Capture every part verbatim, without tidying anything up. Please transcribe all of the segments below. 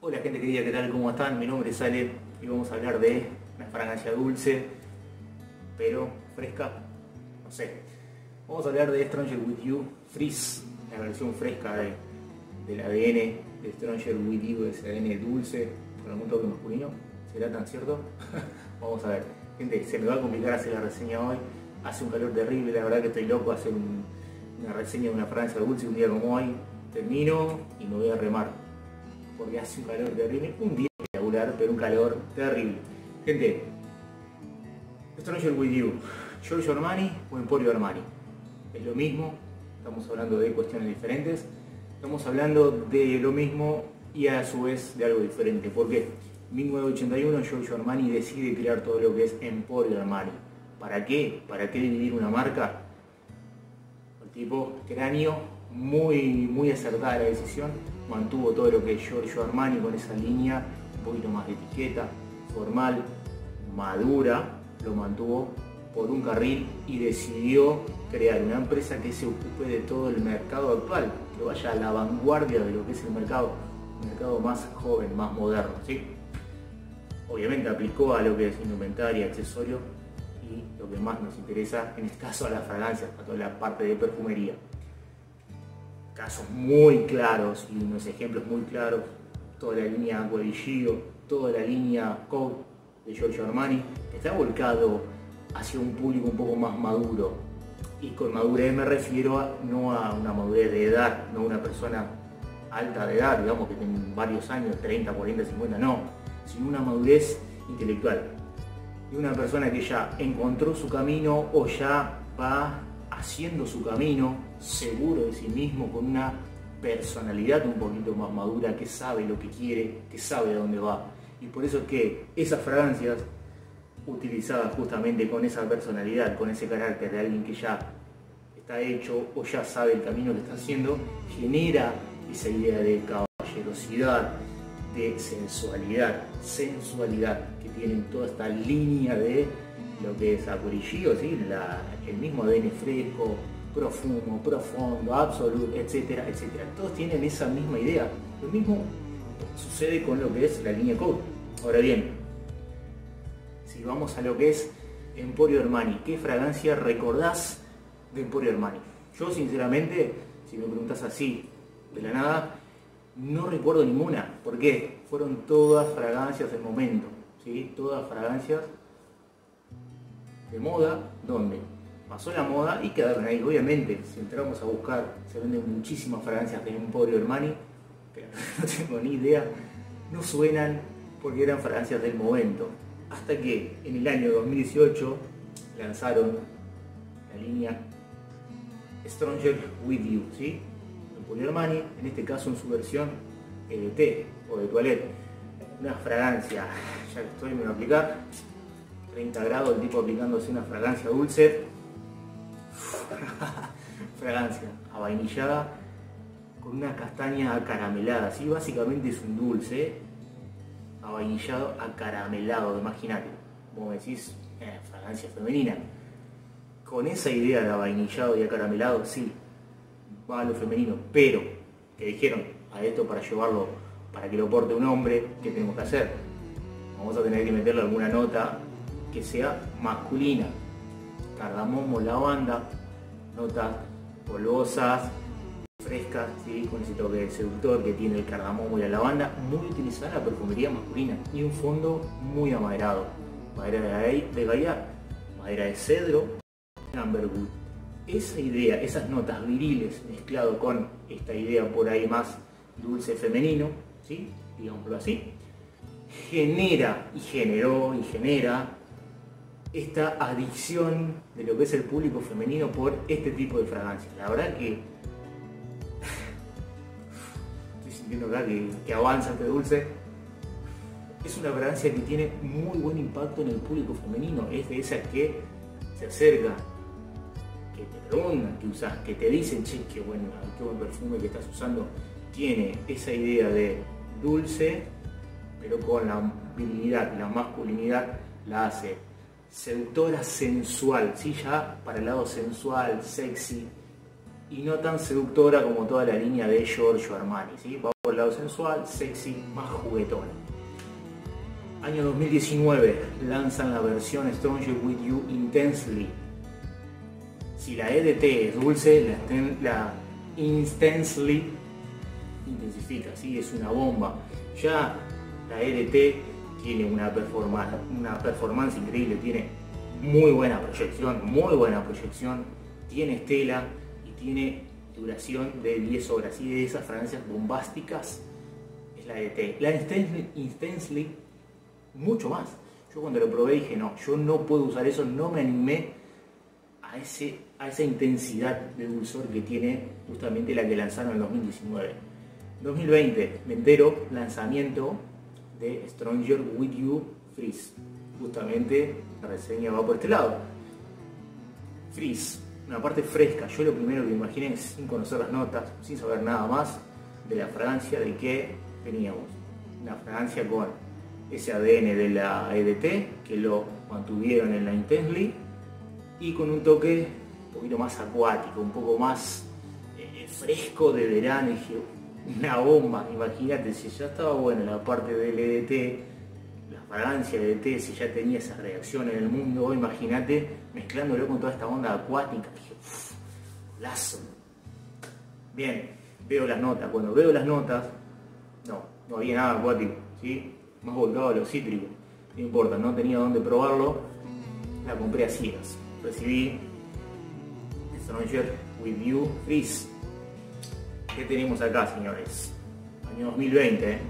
Hola gente querida, ¿qué tal? ¿Cómo están? Mi nombre es Ale y vamos a hablar de una fragancia dulce, pero fresca, no sé. Vamos a hablar de Stronger With You Freeze, la versión fresca de, del A D N de Stronger With You, ese A D N dulce, con algún toque masculino. ¿Será tan cierto? Vamos a ver. Gente, se me va a complicar hacer la reseña hoy. Hace un calor terrible, la verdad que estoy loco a hacer un, una reseña de una fragancia dulce un día como hoy. Termino y me voy a remar, porque hace un calor terrible, un día espectacular, pero un calor terrible. Gente, Stronger With You, Giorgio Armani o Emporio Armani, es lo mismo, estamos hablando de cuestiones diferentes, estamos hablando de lo mismo y a su vez de algo diferente. Porque en mil novecientos ochenta y uno Giorgio Armani decide crear todo lo que es Emporio Armani. ¿Para qué? ¿Para qué dividir una marca? El tipo cráneo, muy, muy acertada la decisión, mantuvo todo lo que es Giorgio Armani con esa línea, un poquito más de etiqueta, formal, madura, lo mantuvo por un carril y decidió crear una empresa que se ocupe de todo el mercado actual, que vaya a la vanguardia de lo que es el mercado, un mercado más joven, más moderno, ¿sí? Obviamente aplicó a lo que es indumentaria, accesorio y lo que más nos interesa, en este caso a las fragancias, a toda la parte de perfumería. Casos muy claros y unos ejemplos muy claros, toda la línea Acqua di Gio, toda la línea Code de Giorgio Armani, que está volcado hacia un público un poco más maduro. Y con madurez me refiero a, no a una madurez de edad, no a una persona alta de edad, digamos que tiene varios años, treinta, cuarenta, cincuenta, no, sino una madurez intelectual. De una persona que ya encontró su camino o ya va haciendo su camino, seguro de sí mismo, con una personalidad un poquito más madura, que sabe lo que quiere, que sabe a dónde va. Y por eso es que esas fragancias, utilizadas justamente con esa personalidad, con ese carácter de alguien que ya está hecho o ya sabe el camino que está haciendo, genera esa idea de caballerosidad, de sensualidad, sensualidad, que tienen toda esta línea de lo que es Acqua di Gio, ¿sí? La, el mismo A D N fresco, profundo, profundo, absoluto, etcétera, etcétera. Todos tienen esa misma idea. Lo mismo sucede con lo que es la línea Code. Ahora bien, si vamos a lo que es Emporio Armani, ¿qué fragancia recordás de Emporio Armani? Yo sinceramente, si me preguntás así, de la nada, no recuerdo ninguna. ¿Por qué? Fueron todas fragancias del momento, ¿sí? Todas fragancias de moda, donde pasó la moda y quedaron ahí. Obviamente, si entramos a buscar, se venden muchísimas fragancias de Emporio Armani, pero no tengo ni idea, no suenan porque eran fragancias del momento. Hasta que en el año dos mil dieciocho lanzaron la línea Stronger With You, ¿sí? Emporio Armani, en este caso en su versión de té o de toilette. Una fragancia, ya que estoy, me voy a aplicar. treinta grados, el tipo aplicándose una fragancia dulce. Fragancia avainillada con una castaña acaramelada, ¿sí? Básicamente es un dulce avainillado acaramelado, imagínate. Como decís, eh, fragancia femenina. Con esa idea de avainillado y acaramelado, sí, va a lo femenino, pero que dijeron a esto para llevarlo, para que lo porte un hombre, ¿qué tenemos que hacer? Vamos a tener que meterle alguna nota que sea masculina, cardamomo, lavanda, notas polvosas, frescas, ¿sí? Con ese toque seductor que tiene el cardamomo y la lavanda, muy utilizada en la perfumería masculina, y un fondo muy amaderado, madera de gaiar, madera de cedro, amberwood. Esa idea, esas notas viriles mezclado con esta idea por ahí más dulce femenino, ¿sí? Digámoslo así, genera y generó y genera esta adicción de lo que es el público femenino por este tipo de fragancias. La verdad que estoy sintiendo acá que, que avanza este dulce. Es una fragancia que tiene muy buen impacto en el público femenino. Es de esas que se acercan, que te preguntan qué usas, que te dicen, che, qué buen, qué buen perfume que estás usando. Tiene esa idea de dulce, pero con la virilidad, la masculinidad la hace seductora, sensual, ¿sí? Ya para el lado sensual, sexy, y no tan seductora como toda la línea de Giorgio Armani, ¿sí? Vamos por el lado sensual, sexy, más juguetón. Año dos mil diecinueve, lanzan la versión Stronger With You Intensely. Si la E D T es dulce, la, la Intensely intensifica, ¿sí? Es una bomba. Ya la E D T tiene una performance, una performance increíble, tiene muy buena proyección, muy buena proyección, tiene estela y tiene duración de diez horas. Y de esas fragancias bombásticas es la E D T. La Intensely, Intensely mucho más. Yo cuando lo probé dije, no, yo no puedo usar eso, no me animé a, ese, a esa intensidad de dulzor que tiene justamente la que lanzaron en dos mil diecinueve. dos mil veinte, me entero, lanzamiento de Stronger With You Frizz. Justamente la reseña va por este lado. Frizz, una parte fresca. Yo lo primero que imaginé, sin conocer las notas, sin saber nada más de la fragancia, de que teníamos una fragancia con ese A D N de la E D T, que lo mantuvieron en la Intensely, y con un toque un poquito más acuático, un poco más eh, fresco de verano. Y dije, una bomba, imagínate, si ya estaba buena la parte del E D T, la fragancia del E D T, si ya tenía esa reacción en el mundo, imagínate mezclándolo con toda esta onda acuática. Dije, uff, lazo. Bien, veo las notas, cuando veo las notas, no, no había nada acuático, ¿sí? Más volcado a los cítricos, no importa, no tenía dónde probarlo, la compré a ciegas. Recibí Stronger With You Frizz. ¿Qué tenemos acá, señores? Año dos mil veinte, ¿eh?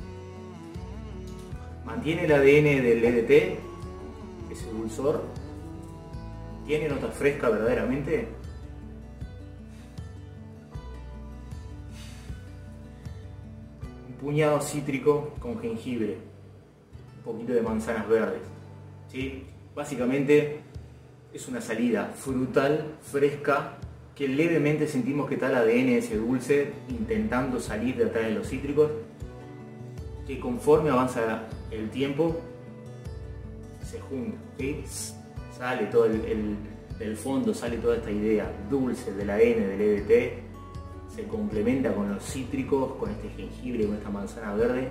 Mantiene el A D N del E D T, ese dulzor, tiene notas frescas verdaderamente. Puñado cítrico con jengibre, un poquito de manzanas verdes, ¿sí? Básicamente es una salida frutal, fresca, que levemente sentimos que está el A D N de ese dulce intentando salir de atrás de los cítricos, que conforme avanza el tiempo se junta, ¿sí? Sale todo el, el, del fondo, sale toda esta idea dulce del A D N del E D T, se complementa con los cítricos, con este jengibre, con esta manzana verde,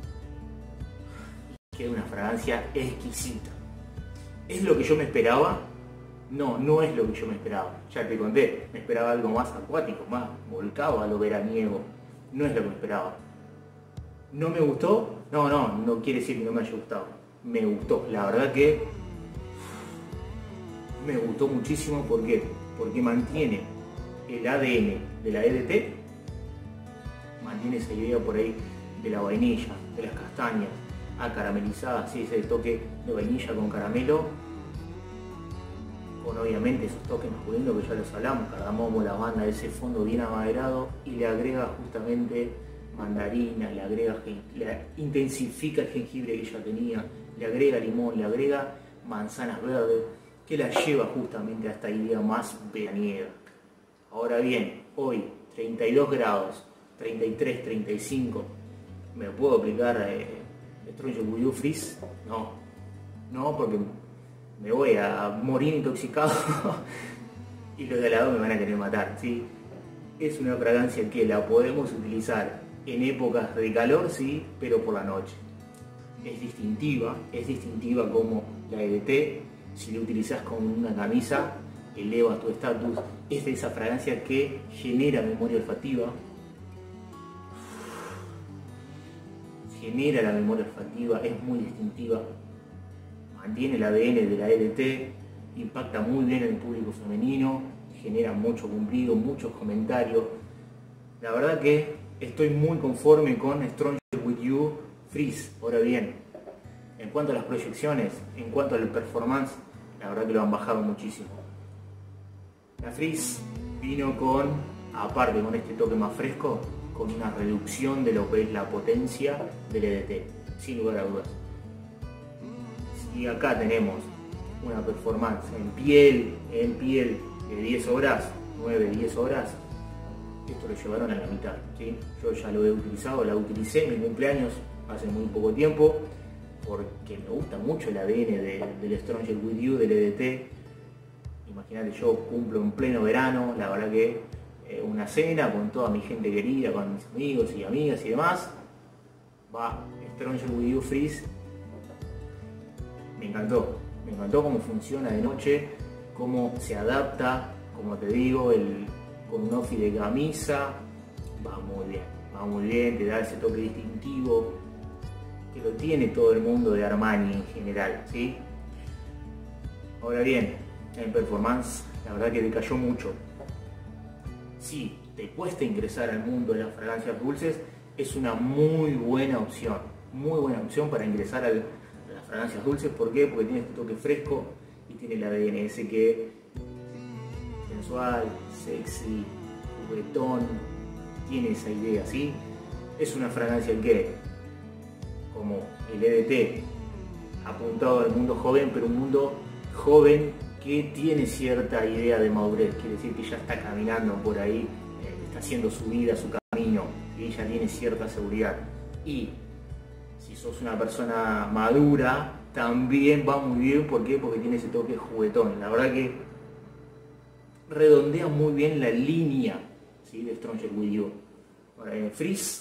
y queda una fragancia exquisita. ¿Es lo que yo me esperaba? No, no es lo que yo me esperaba. Ya te conté, me esperaba algo más acuático, más volcado a lo veraniego. No es lo que me esperaba. ¿No me gustó? No, no, no quiere decir que no me haya gustado. Me gustó, la verdad que me gustó muchísimo. ¿Por qué? Porque mantiene el A D N de la E D T, mantiene esa idea por ahí de la vainilla, de las castañas acaramelizadas, ¿sí? Ese toque de vainilla con caramelo, con obviamente esos toques masculinos que ya los hablamos, cardamomo, lavanda, ese fondo bien amaderado, y le agrega justamente mandarina, le agrega, le intensifica el jengibre que ya tenía, le agrega limón, le agrega manzanas verdes, que la lleva justamente a esta idea más veraniega. Ahora bien, hoy treinta y dos grados, treinta y tres, treinta y cinco, ¿me puedo aplicar eh, Stronger With You Frizz? No, no, porque me voy a morir intoxicado y los de al lado me van a querer matar, ¿sí? Es una fragancia que la podemos utilizar en épocas de calor, sí, pero por la noche. Es distintiva, es distintiva como la E D T. Si la utilizas con una camisa, eleva tu estatus. Es de esa fragancia que genera memoria olfativa. Genera la memoria olfativa, es muy distintiva. Mantiene el A D N de la E D T, impacta muy bien en el público femenino, genera mucho cumplido, muchos comentarios. La verdad que estoy muy conforme con Stronger With You Frizz. Ahora bien, en cuanto a las proyecciones, en cuanto al performance, la verdad que lo han bajado muchísimo. La Frizz vino con, aparte con este toque más fresco, con una reducción de lo que es la potencia del E D T, sin lugar a dudas. Si acá tenemos una performance en piel, en piel de diez horas, nueve, diez horas, esto lo llevaron a la mitad, ¿sí? Yo ya lo he utilizado, la utilicé en mi cumpleaños hace muy poco tiempo, porque me gusta mucho el A D N de, del Stronger With You, del E D T. Imagínate, yo cumplo en pleno verano, la verdad que eh, una cena con toda mi gente querida, con mis amigos y amigas y demás, va Stronger With You Freeze. Me encantó, me encantó cómo funciona de noche, cómo se adapta, como te digo, el, con un outfit de camisa, va muy bien, va muy bien, te da ese toque distintivo que lo tiene todo el mundo de Armani en general, ¿sí? Ahora bien, en performance, la verdad que decayó mucho. Si te cuesta ingresar al mundo de las fragancias dulces, es una muy buena opción, muy buena opción para ingresar al, a las fragancias dulces. ¿Por qué? Porque tiene este toque fresco y tiene el A D N ese que sensual, sexy, juguetón, tiene esa idea, ¿sí? Es una fragancia que, como el E D T, apuntado al mundo joven, pero un mundo joven que tiene cierta idea de madurez, quiere decir que ya está caminando por ahí, eh, está haciendo su vida, su camino, y ya tiene cierta seguridad. Y si sos una persona madura, también va muy bien. ¿Por qué? Porque tiene ese toque juguetón. La verdad que redondea muy bien la línea, ¿sí?, de Stronger With You. Eh, Freeze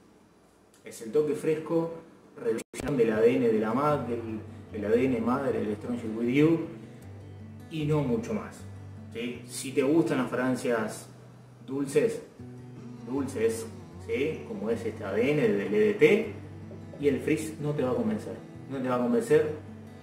es el toque fresco, reducción del A D N de la madre, del, del A D N madre del Stronger With You, y no mucho más, ¿sí? Si te gustan las fragancias dulces, dulces, ¿sí?, como es este A D N del E D T, y el Freeze no te va a convencer, no te va a convencer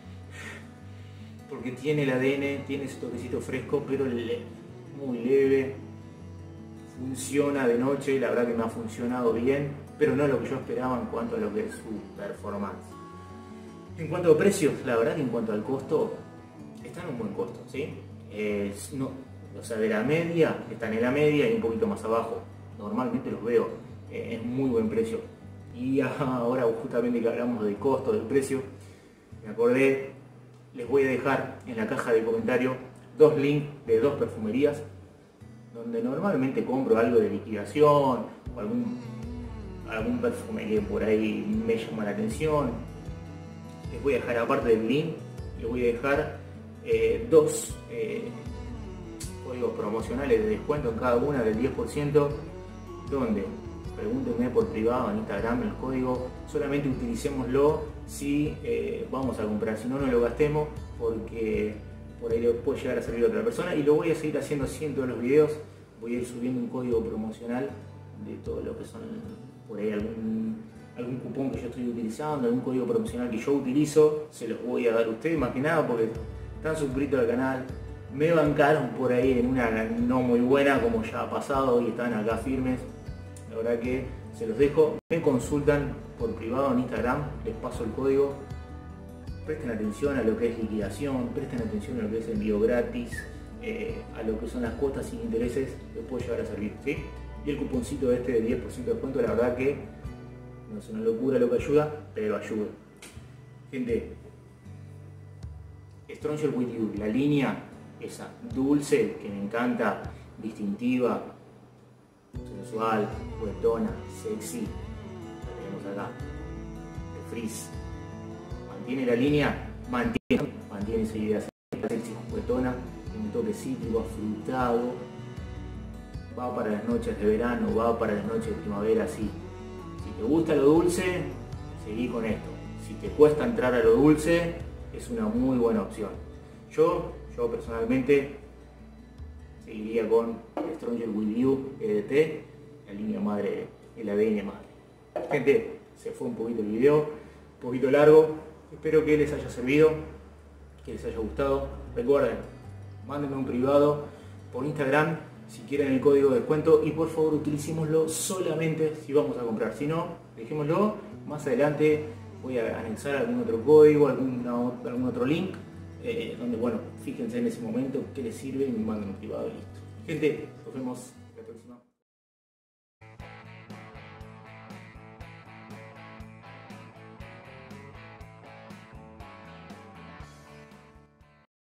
porque tiene el A D N, tiene ese toquecito fresco, pero le, muy leve, funciona de noche, la verdad que me ha funcionado bien, pero no lo que yo esperaba en cuanto a lo que es su performance. En cuanto a precios, la verdad que en cuanto al costo, está en un buen costo, ¿sí? Es, no, o sea, de la media, están en la media y un poquito más abajo. Normalmente los veo, eh, es muy buen precio. Y ahora justamente que hablamos del costo, del precio, me acordé, les voy a dejar en la caja de comentarios dos links de dos perfumerías donde normalmente compro algo de liquidación o algún, algún perfume que por ahí me llama la atención. Les voy a dejar, aparte del link, les voy a dejar eh, dos eh, códigos promocionales de descuento en cada una del diez por ciento, donde pregúntenme por privado en Instagram el código, solamente utilicémoslo si eh, vamos a comprar, si no, no lo gastemos, porque por ahí le puede llegar a servir a otra persona. Y lo voy a seguir haciendo así en todos los videos, voy a ir subiendo un código promocional de todo lo que son, por ahí algún, algún cupón que yo estoy utilizando, algún código promocional que yo utilizo, se los voy a dar a ustedes, más que nada porque están suscritos al canal, me bancaron por ahí en una no muy buena como ya ha pasado y están acá firmes. La verdad que se los dejo, me consultan por privado en Instagram, les paso el código. Presten atención a lo que es liquidación, presten atención a lo que es envío gratis, eh, a lo que son las cuotas sin intereses, les puede llegar a servir, ¿sí? Y el cuponcito este de diez por ciento de descuento, la verdad que no es una locura lo que ayuda, pero ayuda. Gente, Stronger With You, la línea esa dulce que me encanta, distintiva, sensual, juguetona, sexy, la tenemos acá, el Freeze. Mantiene la línea, mantiene, mantiene esa idea sexy, juguetona, un toque cítrico, afrutado, va para las noches de verano, va para las noches de primavera, así. Si te gusta lo dulce, seguí con esto. Si te cuesta entrar a lo dulce, es una muy buena opción. Yo, yo personalmente, seguiría con Stronger With You E D T, la línea madre, el A D N madre. Gente, se fue un poquito el video, un poquito largo, espero que les haya servido, que les haya gustado. Recuerden, mándenme un privado por Instagram si quieren el código de descuento y por favor utilicémoslo solamente si vamos a comprar, si no, dejémoslo. Más adelante voy a anexar algún otro código, alguna, algún otro link, eh, donde, bueno, fíjense en ese momento qué les sirve y me mandan un privado y listo. Gente, nos vemos la próxima.